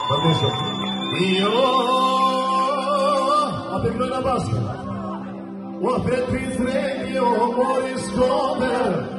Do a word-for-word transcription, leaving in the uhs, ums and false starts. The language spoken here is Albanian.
Permiso. Y yo, apegno na basket. U apet pizrenio, mori skomer.